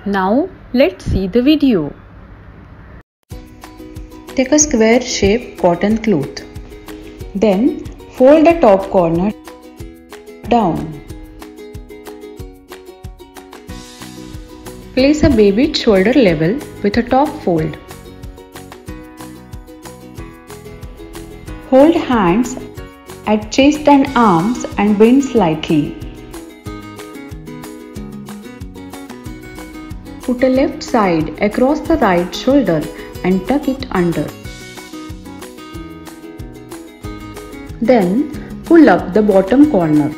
Now let's see the video. Take a square shaped cotton cloth. Then fold the top corner down. Place a baby at shoulder level with a top fold. Hold hands at chest and arms and bend slightly. Put a left side across the right shoulder and tuck it under. Then pull up the bottom corner.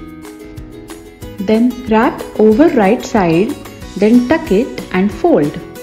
Then wrap over right side, then tuck it and fold.